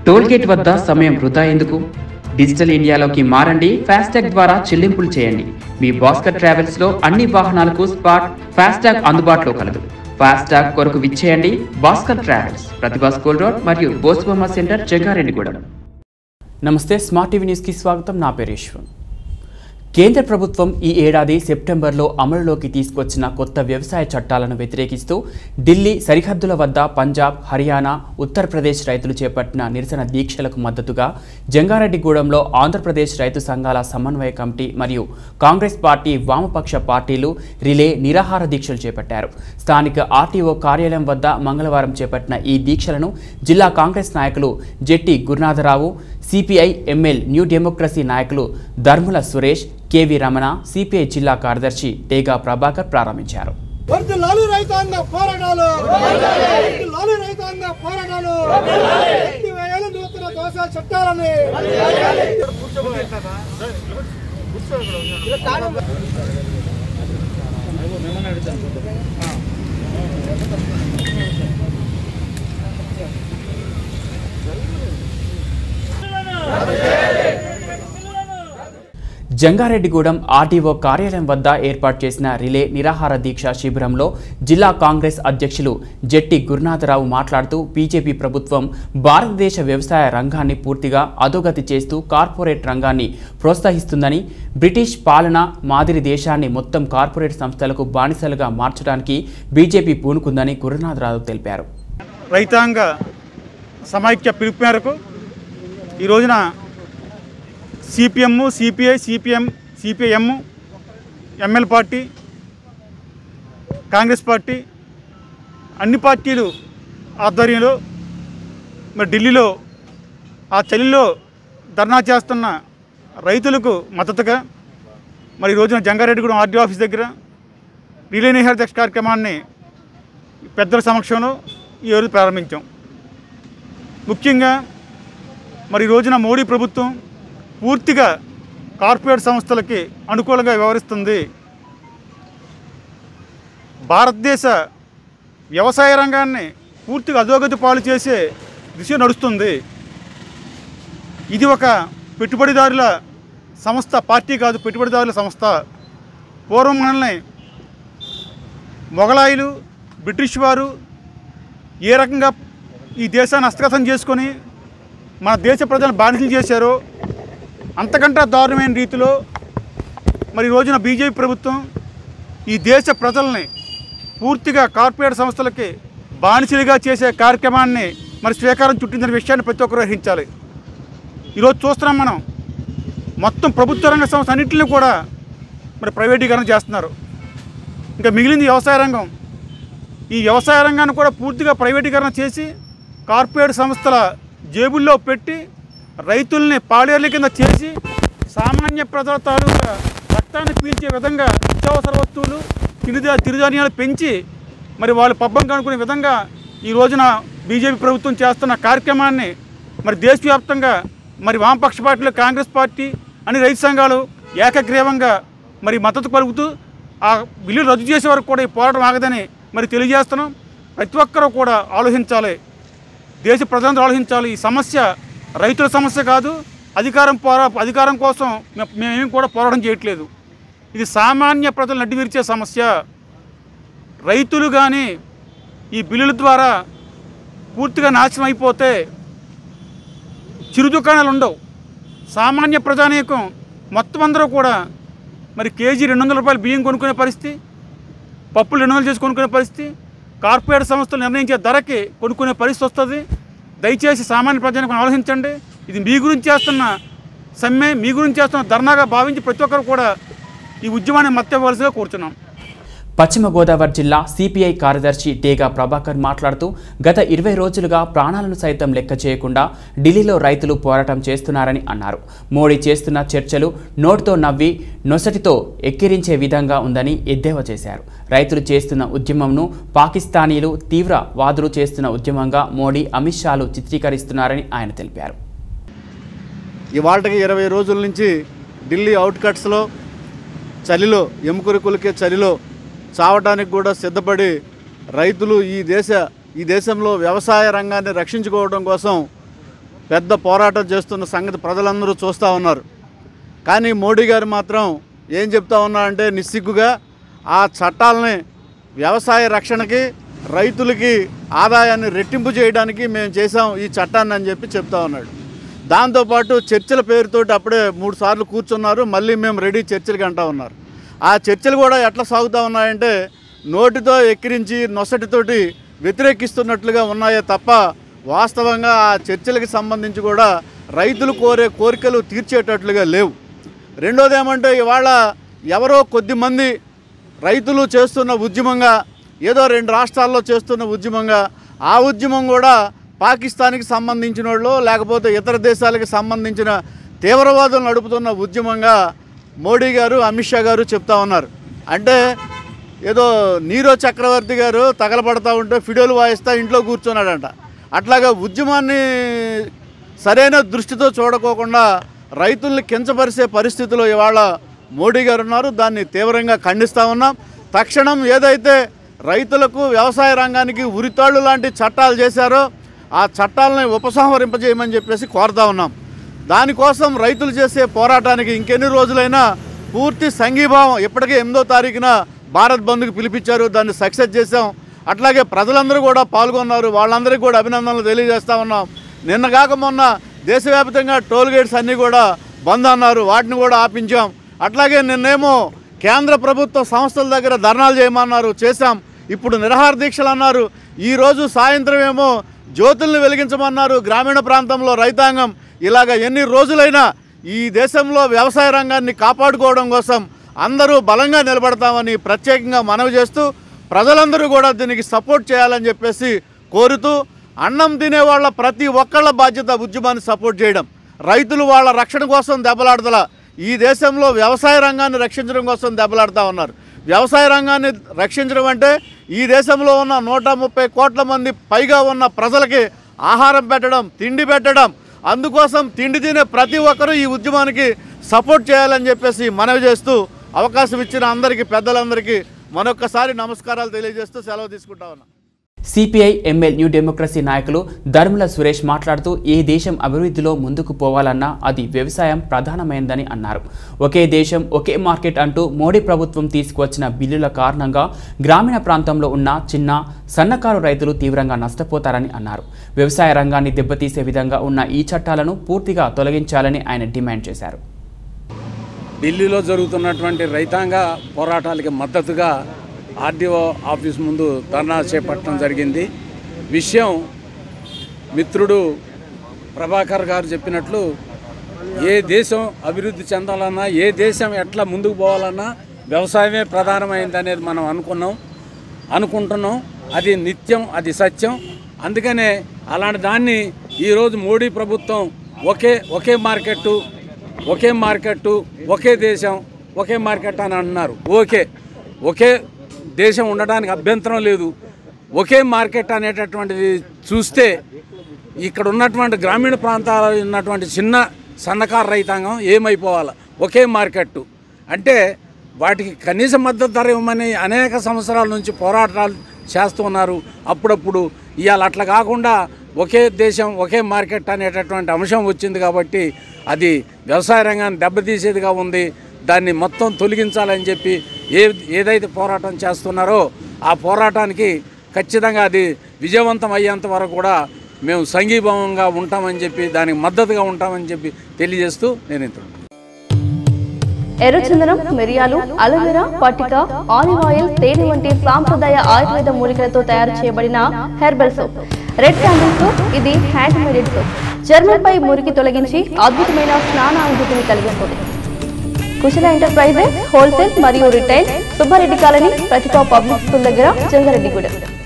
Tollgate వద్ద సమయం వృధా ఎందుకు? డిజిటల్ ఇండియాలోకి మారండి. ఫాస్టాగ్ ద్వారా చెల్లింపులు చేయండి. మీ భాస్కర్ ట్రావెల్స్ లో అన్ని వాహనాలకు స్పాట్ ఫాస్టాగ్ అందుబాటులో కలదు. ఫాస్టాగ్ కొరకు విచ్చేయండి. Bhaskar travels, Pratibha school road మరియు బోస్బొమ్మ సెంటర్, జంగారెడ్డిగూడెం. నమస్తే, స్మార్ట్ టీవీ న్యూస్ కి స్వాగతం. నా పేరు ఈశ్వర్. కేంద్ర ప్రభుత్వం ఈ ఏడాది సెప్టెంబర్లో అమలులోకి తీసుకొచ్చిన కొత్త వ్యవసాయ చట్టాలను వ్యతిరేకిస్తూ ఢిల్లీ సరిహద్దుల వద్ద పంజాబ్, హర్యానా, ఉత్తరప్రదేశ్ రైతులు చేపట్టిన నిరసన దీక్షలకు మద్దతుగా జంగారెడ్డిగూడెంలో ఆంధ్రప్రదేశ్ రైతు సంఘాల సమన్వయ కమిటీ మరియు కాంగ్రెస్ పార్టీ, వామపక్ష పార్టీలు రిలే నిరాహార దీక్షలు చేపట్టారు. స్థానిక ఆర్టీఓ కార్యాలయం వద్ద మంగళవారం చేపట్టిన ఈ దీక్షలను జిల్లా కాంగ్రెస్ నాయకులు Jetti Gurunatharao, CPI ML new democracy నాయకులు ధర్ముల సురేష్, కేవి రమణ, సిపిఐ జిల్లా కార్యదర్శి టేగా ప్రభాకర్ ప్రారంభించారు. జంగారెడ్డిగూడెం ఆర్టీఓ కార్యాలయం వద్ద ఏర్పాటు చేసిన రిలే నిరాహార దీక్ష శిబిరంలో జిల్లా కాంగ్రెస్ అధ్యక్షులు జెట్టి గురునాథరావు మాట్లాడుతూ బీజేపీ ప్రభుత్వం భారతదేశ వ్యవసాయ రంగాన్ని పూర్తిగా అధోగతి చేస్తూ కార్పొరేట్ రంగాన్ని ప్రోత్సహిస్తుందని, బ్రిటిష్ పాలన మాదిరి దేశాన్ని మొత్తం కార్పొరేట్ సంస్థలకు బానిసలుగా మార్చడానికి బీజేపీ పూనుకుందని గురునాథరావు తెలిపారు. రైతాంగ సమైక్య పిలుపు మేరకు ఈ రోజున CPM, CPI, CPIM, ML party, Congress party అన్ని పార్టీలు ఆధ్వర్యంలో మరి ఢిల్లీలో ఆ చలిలో ధర్నా చేస్తున్న రైతులకు మద్దతుగా మరి ఈ రోజున జంగారెడ్డిగూడెం ఆర్డీ ఆఫీస్ దగ్గర రిలే నిరాహార దీక్ష కార్యక్రమాన్ని పెద్దల సమక్షంలో ఈరోజు ప్రారంభించాం. ముఖ్యంగా మరి ఈ రోజున మోడీ ప్రభుత్వం పూర్తిగా కార్పొరేట్ సంస్థలకి అనుకూలంగా వ్యవహరిస్తుంది. భారతదేశ వ్యవసాయ రంగాన్ని పూర్తిగా అధోగతి పాలు చేసే దిశ నడుస్తుంది. ఇది ఒక పెట్టుబడిదారుల సంస్థ, పార్టీ కాదు, పెట్టుబడిదారుల సంస్థ. పూర్వం మనల్ని మొఘలాయులు, బ్రిటిష్ వారు ఏ రకంగా ఈ దేశాన్ని హస్తగతం చేసుకొని మన దేశ ప్రజలను బానిసలు చేశారో అంతకంటే దారుణమైన రీతిలో మరి ఈ రోజున బీజేపీ ప్రభుత్వం ఈ దేశ ప్రజల్ని పూర్తిగా కార్పొరేట్ సంస్థలకి బానిసలుగా చేసే కార్యక్రమాన్ని మరి స్వీకారం చుట్టిందనే విషయాన్ని ప్రతి ఒక్కరు గ్రహించాలి. ఈరోజు చూస్తున్నాం మనం, మొత్తం ప్రభుత్వ రంగ సంస్థ అన్నింటినీ కూడా మరి ప్రైవేటీకరణ చేస్తున్నారు. ఇంకా మిగిలింది వ్యవసాయ రంగం. ఈ వ్యవసాయ రంగాన్ని కూడా పూర్తిగా ప్రైవేటీకరణ చేసి కార్పొరేట్ సంస్థల జేబుల్లో పెట్టి రైతుల్ని పాడేర్ల కింద చేసి సామాన్య ప్రజల తాలూకా రక్తాన్ని పీల్చే విధంగా నిత్యావసర వస్తువులు, తిరుధాన్యాలు పెంచి మరి వాళ్ళు పబ్బం కనుక్కునే విధంగా ఈ రోజున బీజేపీ ప్రభుత్వం చేస్తున్న కార్యక్రమాన్ని మరి దేశవ్యాప్తంగా మరి వామపక్ష పార్టీలు, కాంగ్రెస్ పార్టీ అని రైతు సంఘాలు ఏకగ్రీవంగా మరి మద్దతు పలుకుతూ ఆ బిల్లు రద్దు చేసే వరకు కూడా ఈ పోరాటం ఆగదని మరి తెలియజేస్తున్నాం. ప్రతి ఒక్కరూ కూడా ఆలోచించాలి, దేశ ప్రజలందరూ ఆలోచించాలి. ఈ సమస్య రైతుల సమస్య కాదు, అధికారం కోసం మేమేం కూడా పోరాటం చేయట్లేదు. ఇది సామాన్య ప్రజలు నడ్డివిరిచే సమస్య. రైతులు కానీ ఈ బిల్లుల ద్వారా పూర్తిగా నాశనం అయిపోతే చిరు దుకాణాలు ఉండవు. సామాన్య ప్రజానీకం మొత్తం అందరూ కూడా మరి కేజీ 200 రూపాయలు బియ్యం కొనుక్కునే పరిస్థితి, పప్పులు 200 చేసి కొనుక్కునే పరిస్థితి, కార్పొరేట్ సంస్థలు నిర్ణయించే ధరకి కొనుక్కునే పరిస్థితి వస్తుంది. దయచేసి సామాన్య ప్రజానికి ఆలోచించండి. ఇది మీ గురించి చేస్తున్న సమ్మె, మీ గురించి చేస్తున్న ధర్నాగా భావించి ప్రతి ఒక్కరు కూడా ఈ ఉద్యమాన్ని మద్దతివ్వాల్సిగా కోరుతున్నాం. పశ్చిమ గోదావరి జిల్లా సిపిఐ కార్యదర్శి టేగా ప్రభాకర్ మాట్లాడుతూ గత 20 రోజులుగా ప్రాణాలను సైతం లెక్క చేయకుండా ఢిల్లీలో రైతులు పోరాటం చేస్తున్నారని అన్నారు. మోడీ చేస్తున్న చర్చలు నోటితో నవ్వి నొసటితో ఎక్కిరించే విధంగా ఉందని ఎద్దేవా చేశారు. రైతులు చేస్తున్న ఉద్యమంను పాకిస్తానీలు, తీవ్రవాదులు చేస్తున్న ఉద్యమంగా మోడీ, అమిత్ షాలు చిత్రీకరిస్తున్నారని ఆయన తెలిపారు. ఇవాళకి 20 రోజుల నుంచి ఢిల్లీ అవుట్కట్స్లో చలిలో, ఎముకరి కులికే చలిలో చావడానికి కూడా సిద్ధపడి రైతులు ఈ దేశంలో వ్యవసాయ రంగాన్ని రక్షించుకోవడం కోసం పెద్ద పోరాటం చేస్తున్న సంగతి ప్రజలందరూ చూస్తూ ఉన్నారు. కానీ మోడీ గారు మాత్రం ఏం చెప్తా ఉన్నారంటే నిస్సిగ్గుగా ఆ చట్టాలని వ్యవసాయ రక్షణకి రైతులకి ఆదాయాన్ని రెట్టింపు చేయడానికి మేము చేసాం ఈ చట్టాన్ని అని చెప్పి చెప్తా ఉన్నాడు. దాంతోపాటు చర్చల పేరుతోటి అప్పుడే 3 సార్లు కూర్చున్నారు, మళ్ళీ మేము రెడీ చర్చలకి అంటూ ఉన్నారు. ఆ చర్చలు కూడా ఎట్లా సాగుతూ ఉన్నాయంటే నోటితో ఎక్కిరించి నొసటితోటి వ్యతిరేకిస్తున్నట్లుగా ఉన్నాయే తప్ప వాస్తవంగా ఆ చర్చలకు సంబంధించి కూడా రైతులు కోరే కోరికలు తీర్చేటట్లుగా లేవు. రెండోది ఏమంటే ఇవాళ ఎవరో కొద్దిమంది రైతులు చేస్తున్న ఉద్యమంగా ఏదో 2 రాష్ట్రాల్లో చేస్తున్న ఉద్యమంగా ఆ ఉద్యమం కూడా పాకిస్తాన్కి సంబంధించిన వాళ్ళు లేకపోతే ఇతర దేశాలకు సంబంధించిన తీవ్రవాదులు నడుపుతున్న ఉద్యమంగా మోడీ గారు అమిత్ షా గారు చెప్తా ఉన్నారు. అంటే ఏదో నీరో చక్రవర్తి గారు తగలబడతా ఉంటే ఫిడోలు వాయిస్తా ఇంట్లో కూర్చున్నాడంట. అట్లాగా ఉద్యమాన్ని సరైన దృష్టితో చూడకోకుండా రైతుల్ని కించపరిచే పరిస్థితిలో ఇవాళ మోడీ గారు ఉన్నారు. దాన్ని తీవ్రంగా ఖండిస్తూ ఉన్నాం. తక్షణం ఏదైతే రైతులకు వ్యవసాయ రంగానికి ఉరితాళ్ళు లాంటి చట్టాలు చేశారో ఆ చట్టాలని ఉపసంహరింపజేయమని చెప్పేసి కోరుతా ఉన్నాం. దానికోసం రైతులు చేసే పోరాటానికి ఇంకెన్ని రోజులైనా పూర్తి సంఘీభావం ఇప్పటికే 8వ తారీఖున భారత్ బంద్కు పిలిపించారు, దాన్ని సక్సెస్ చేసాం. అట్లాగే ప్రజలందరూ కూడా పాల్గొన్నారు, వాళ్ళందరికీ కూడా అభినందనలు తెలియజేస్తూ ఉన్నాం. నిన్న కాక మొన్న దేశవ్యాప్తంగా టోల్ గేట్స్ అన్నీ కూడా బంద్ అన్నారు, వాటిని కూడా ఆపించాం. అట్లాగే నిన్నేమో కేంద్ర ప్రభుత్వ సంస్థల దగ్గర ధర్నాలు చేయమన్నారు, చేశాం. ఇప్పుడు నిరాహార దీక్షలు అన్నారు. ఈరోజు సాయంత్రం ఏమో జ్యోతుల్ని వెలిగించమన్నారు గ్రామీణ ప్రాంతంలో రైతాంగం. ఇలాగ ఎన్ని రోజులైనా ఈ దేశంలో వ్యవసాయ రంగాన్ని కాపాడుకోవడం కోసం అందరూ బలంగా నిలబడతామని ప్రత్యేకంగా మనవి చేస్తూ ప్రజలందరూ కూడా దీనికి సపోర్ట్ చేయాలని చెప్పేసి కోరుతూ అన్నం తినేవాళ్ళ ప్రతి ఒక్కళ్ళ బాధ్యత ఉద్యమాన్ని సపోర్ట్ చేయడం. రైతులు వాళ్ళ రక్షణ కోసం దెబ్బలాడతలా ఈ దేశంలో వ్యవసాయ రంగాన్ని రక్షించడం కోసం దెబ్బలాడుతూ ఉన్నారు. వ్యవసాయ రంగాన్ని రక్షించడం అంటే ఈ దేశంలో ఉన్న 130 కోట్ల మంది పైగా ఉన్న ప్రజలకి ఆహారం పెట్టడం, తిండి పెట్టడం. అందుకోసం తిండి తినే ప్రతి ఒక్కరూ ఈ ఉద్యమానికి సపోర్ట్ చేయాలని చెప్పేసి మనవి చేస్తూ అవకాశం ఇచ్చిన అందరికీ పెద్దలందరికీ మరొక్కసారి నమస్కారాలు తెలియజేస్తూ సెలవు తీసుకుంటా ఉన్నా. సిపిఐ ఎంఎల్ న్యూ డెమోక్రసీ నాయకులు ధర్మల సురేష్ మాట్లాడుతూ ఏ దేశం అభివృద్ధిలో ముందుకు పోవాలన్నా అది వ్యవసాయం ప్రధానమైందని అన్నారు. ఒకే దేశం ఒకే మార్కెట్ అంటూ మోడీ ప్రభుత్వం తీసుకువచ్చిన బిల్లుల కారణంగా గ్రామీణ ప్రాంతంలో ఉన్న చిన్న సన్నకారు రైతులు తీవ్రంగా నష్టపోతారని అన్నారు. వ్యవసాయ రంగాన్ని దెబ్బతీసే విధంగా ఉన్న ఈ చట్టాలను పూర్తిగా తొలగించాలని ఆయన డిమాండ్ చేశారు. ఢిల్లీలో జరుగుతున్నటువంటి రైతాంగ పోరాటాలకి మద్దతుగా ఆర్డీఓ ఆఫీస్ ముందు ధర్నా చేపట్టడం జరిగింది. విషయం మిత్రుడు ప్రభాకర్ గారు చెప్పినట్లు ఏ దేశం అభివృద్ధి చెందాలన్నా ఏ దేశం ఎట్లా ముందుకు పోవాలన్నా వ్యవసాయమే ప్రధానమైంది అనేది మనం అనుకుంటున్నాం. అది నిత్యం, అది సత్యం. అందుకనే అలాంటి దాన్ని ఈరోజు మోడీ ప్రభుత్వం ఒకే మార్కెట్టు ఒకే దేశం ఒకే మార్కెట్ అని అంటున్నారు. ఒకే దేశం ఉండడానికి అభ్యంతరం లేదు. ఒకే మార్కెట్ అనేటటువంటిది చూస్తే ఇక్కడ ఉన్నటువంటి గ్రామీణ ప్రాంతాల్లో ఉన్నటువంటి చిన్న సన్నకారు రైతాంగం ఏమైపోవాలి? ఒకే మార్కెట్టు అంటే వాటికి కనీస మద్దతు ధర ఇవ్వమని అనేక సంవత్సరాల నుంచి పోరాటాలు చేస్తున్నారు. అప్పుడప్పుడు ఇవాళ అట్లా కాకుండా ఒకే దేశం ఒకే మార్కెట్ అనేటటువంటి అంశం వచ్చింది కాబట్టి అది వ్యవసాయ రంగాన్ని దెబ్బతీసేదిగా ఉంది. దాన్ని మొత్తం తొలగించాలని చెప్పి ఏదైతే పోరాటం చేస్తున్నారో ఆ పోరాటానికి ఖచ్చితంగా అది విజయవంతం అయ్యేంత వరకు కూడా మేము సంఘీభావంగా ఉంటామని చెప్పి దానికి మద్దతుగా ఉంటామని చెప్పి తెలియజేస్తూ నేను ఇంత ఎర్రచందనం, మిరియాలు, అలోవెరా, పటిక, ఆలివ్ ఆయిల్, తేనె వంటి సాంప్రదాయ ఆయుర్వేద మూలికలతో తయారు చేయబడిన herbal soap, red candle soap. ఇది హ్యాండ్ మేడ్ సోప్. చర్మంపై మురికి తొలగించి అద్భుతమైన స్నాన అనుభూతిని కలిగిస్తుంది. కుశల ఎంటర్ప్రైజెస్ హోల్సేల్ మరియు retail, Subbareddy colony, Pratibha public school దగ్గర, జంగారెడ్డిగూడెం.